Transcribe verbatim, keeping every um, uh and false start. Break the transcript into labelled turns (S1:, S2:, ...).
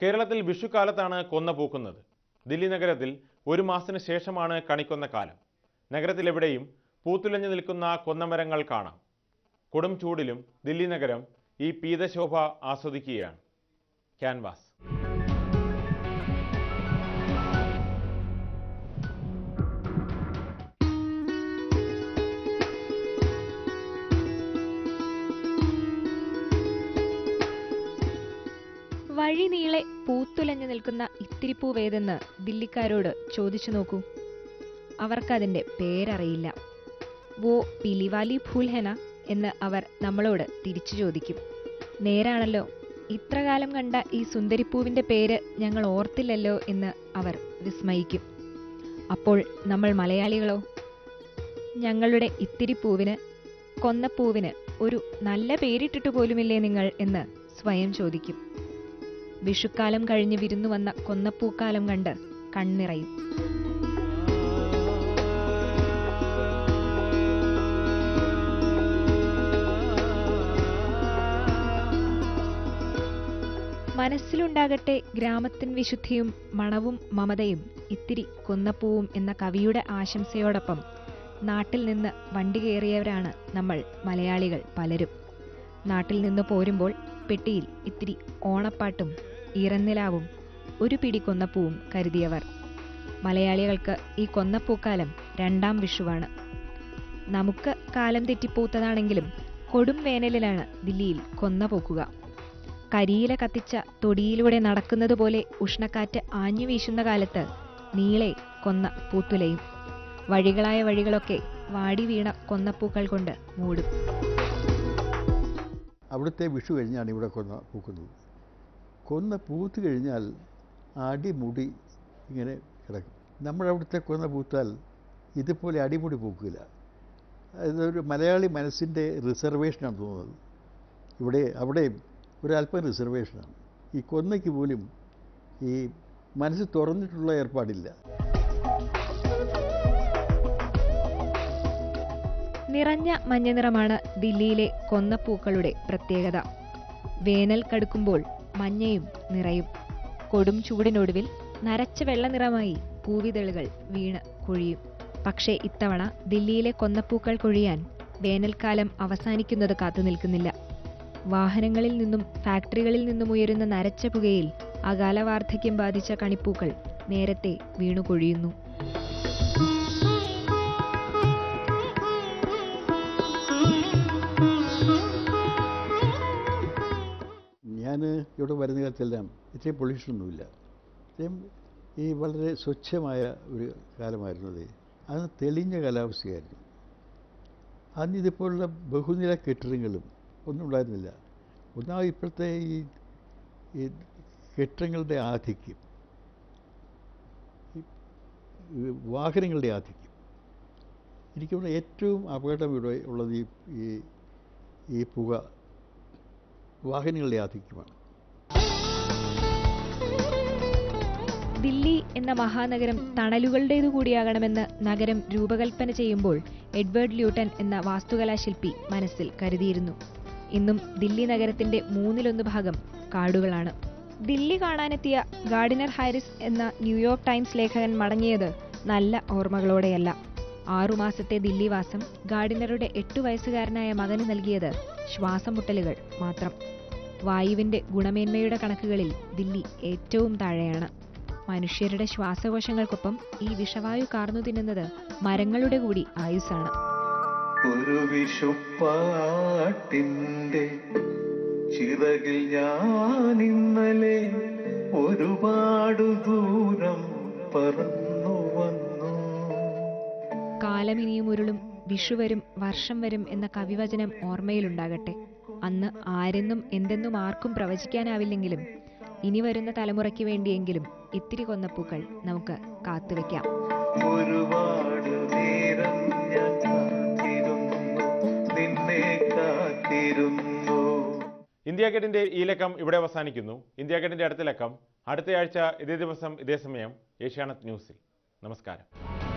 S1: കേരളത്തിൽ വിഷുക്കാലത്താണ് കൊന്ന പൂക്കുന്നത്. ദില്ലി നഗരത്തിൽ ഒരു മാസത്തിന് ശേഷമാണ് കണിക്കൊന്ന കാലം. നഗരത്തിലെവിടെയും പൂത്തുലഞ്ഞു നിൽക്കുന്ന കൊന്നമരങ്ങൾ കാണാം. കൊടും ചൂടിലും ദില്ലി നഗരം ഈ പീതശോഭ ആസ്വദിക്കുകയാണ്. ക്യാൻവാസ്.
S2: വഴി നീളെ പൂത്തുലഞ്ഞു നിൽക്കുന്ന ഇത്തിരിപ്പൂവേതെന്ന് ദില്ലിക്കാരോട് ചോദിച്ചു നോക്കൂ. അവർക്കതിൻ്റെ പേരറിയില്ല. വോ പിലിവാലി ഫൂൽ ഹെന എന്ന് അവർ നമ്മളോട് തിരിച്ചു ചോദിക്കും. നേരാണല്ലോ, ഇത്രകാലം കണ്ട ഈ സുന്ദരിപ്പൂവിൻ്റെ പേര് ഞങ്ങൾ ഓർത്തില്ലല്ലോ എന്ന് അവർ വിസ്മയിക്കും. അപ്പോൾ നമ്മൾ മലയാളികളോ? ഞങ്ങളുടെ ഇത്തിരിപ്പൂവിന്, കൊന്നപ്പൂവിന് ഒരു നല്ല പേരിട്ടിട്ട് പോലുമില്ലേ നിങ്ങൾ എന്ന് സ്വയം ചോദിക്കും. വിഷുക്കാലം കഴിഞ്ഞ് വിരുന്നു വന്ന കൊന്നപ്പൂക്കാലം കണ്ട് കണ്ണിറയും. മനസ്സിലുണ്ടാകട്ടെ ഗ്രാമത്തിൻ വിശുദ്ധിയും മണവും മമതയും ഇത്തിരി കൊന്നപ്പൂവും എന്ന കവിയുടെ ആശംസയോടൊപ്പം നാട്ടിൽ നിന്ന് വണ്ടി കയറിയവരാണ് നമ്മൾ മലയാളികൾ പലരും. നാട്ടിൽ നിന്ന് പോരുമ്പോൾ പെട്ടിയിൽ ഇത്തിരി ഓണപ്പാട്ടും ഈറന്നിലാവും ഒരു പിടി കൊന്നപ്പൂവും കരുതിയവർ. മലയാളികൾക്ക് ഈ കൊന്നപ്പൂക്കാലം രണ്ടാം വിഷുവാണ്. നമുക്ക് കാലം തെറ്റിപ്പൂത്തതാണെങ്കിലും കൊടും വേനലിലാണ് ദില്ലിയിൽ കൊന്ന പൂക്കുക. കരിയില കത്തിച്ച തൊടിയിലൂടെ നടക്കുന്നത് പോലെ ഉഷ്ണക്കാറ്റ് ആഞ്ഞു വീശുന്ന കാലത്ത് നീളെ കൊന്ന പൂത്തുലയും. വഴികളായ വഴികളൊക്കെ വാടി വീണ കൊന്നപ്പൂക്കൾ കൊണ്ട് മൂടും.
S3: അവിടുത്തെ വിഷു കഴിഞ്ഞാണ് ഇവിടെ കൊന്ന പൂക്കുന്നത്. കൊന്ന പൂത്ത് കഴിഞ്ഞാൽ അടിമുടി ഇങ്ങനെ കിടക്കും. നമ്മളവിടുത്തെ കൊന്ന പൂത്താൽ ഇതുപോലെ അടിമുടി പൂക്കില്ല. അതൊരു മലയാളി മനസ്സിൻ്റെ റിസർവേഷനാണ് തോന്നുന്നത്. ഇവിടെ അവിടെ ഒരല്പം റിസർവേഷനാണ്. ഈ കൊന്നയ്ക്ക് പോലും ഈ മനസ്സ് തുറന്നിട്ടുള്ള ഏർപ്പാടില്ല.
S2: നിറഞ്ഞ മഞ്ഞനിറമാണ് ദില്ലിയിലെ കൊന്നപ്പൂക്കളുടെ പ്രത്യേകത. വേനൽ കടുക്കുമ്പോൾ മഞ്ഞയും നിറയും. കൊടും ചൂടിനൊടുവിൽ നരച്ച വെള്ള നിറമായി പൂവിതളുകൾ വീണ് കൊഴിയും. പക്ഷേ ഇത്തവണ ദില്ലിയിലെ കൊന്നപ്പൂക്കൾ കൊഴിയാൻ വേനൽക്കാലം അവസാനിക്കുന്നത് കാത്തു നിൽക്കുന്നില്ല. വാഹനങ്ങളിൽ നിന്നും ഫാക്ടറികളിൽ നിന്നും ഉയരുന്ന നരച്ച പുകയിൽ അകാല വാർദ്ധക്യം ബാധിച്ച കണിപ്പൂക്കൾ നേരത്തെ വീണു കൊഴിയുന്നു.
S3: ഞാൻ ഇവിടെ വരുന്ന കാലത്തെല്ലാം ഇത്രയും പൊല്യൂഷനൊന്നുമില്ല. ഇത്രയും ഈ വളരെ സ്വച്ഛമായ ഒരു കാലമായിരുന്നത്. അന്ന് തെളിഞ്ഞ കാലാവസ്ഥയായിരുന്നു. അന്ന് ഇതുപോലുള്ള ബഹുനില കെട്ടിടങ്ങളും ഒന്നും ഉണ്ടായിരുന്നില്ല. ഒന്നാമത് ഇപ്പോഴത്തെ ഈ ഈ കെട്ടിടങ്ങളുടെ ആധിക്യം, വാഹനങ്ങളുടെ ആധിക്യം, എനിക്ക് തോന്നുന്നു ഏറ്റവും അപകടം ഇവിടെ ഉള്ളത് ഈ ഈ പുക, വാഹനങ്ങളുടെ ആധിക്യമാണ്.
S2: ദില്ലി എന്ന മഹാനഗരം തണലുകളുടേതു കൂടിയാകണമെന്ന് നഗരം രൂപകൽപ്പന ചെയ്യുമ്പോൾ എഡ്വേർഡ് ല്യൂട്ടൺ എന്ന വാസ്തുകലാശില്പി മനസ്സിൽ കരുതിയിരുന്നു. ഇന്നും ദില്ലി നഗരത്തിന്റെ മൂന്നിലൊന്ന് ഭാഗം കാടുകളാണ്. ദില്ലി കാണാനെത്തിയ ഗാർഡിനർ ഹാരിസ് എന്ന ന്യൂയോർക്ക് ടൈംസ് ലേഖകൻ മടങ്ങിയത് നല്ല ഓർമ്മകളോടെയല്ല. ആറുമാസത്തെ ദില്ലിവാസം ഗാർഡിനറുടെ എട്ടു വയസ്സുകാരനായ മകന് നൽകിയത് ശ്വാസം മുട്ടലുകൾ മാത്രം. വായുവിന്റെ ഗുണമേന്മയുടെ കണക്കുകളിൽ ദില്ലി ഏറ്റവും താഴെയാണ്. മനുഷ്യരുടെ ശ്വാസകോശങ്ങൾക്കൊപ്പം ഈ വിഷവായു കാർന്നു തിന്നുന്നത് മരങ്ങളുടെ കൂടി ആയുസ്സാണ്.
S4: ഒരു വിഷുപ്പാട്ടിന്റെ ചിറകിൽ ഞാൻ ഇന്നലെ ഒരുപാട് ദൂരം പറന്നു വന്നു.
S2: കാലമിനിയും ഉരുളും വിഷുവരും വർഷം വരും എന്ന കവിവചനം ഓർമ്മയിലുണ്ടാകട്ടെ. അന്ന് ആരെന്നും എന്തെന്നും ആർക്കും പ്രവചിക്കാനാവില്ലെങ്കിലും ഇനി വരുന്ന തലമുറയ്ക്ക് വേണ്ടിയെങ്കിലും ഇത്തിരി കൊന്നപ്പൂക്കൾ നമുക്ക് കാത്തുവെക്കാം.
S4: ഒരുപാട് നേരം ഞാൻ കാത്തിരുന്നു, നിന്നെ കാത്തിരുന്നു.
S1: ഇന്ത്യ ഗേറ്റിന്റെ ഈ ലക്കം ഇവിടെ അവസാനിക്കുന്നു. ഇന്ത്യ ഗേറ്റിന്റെ അടുത്ത ലക്കം അടുത്തയാഴ്ച ഇതേ ദിവസം ഇതേ സമയം ഏഷ്യാനെറ്റ് ന്യൂസിൽ. നമസ്കാരം.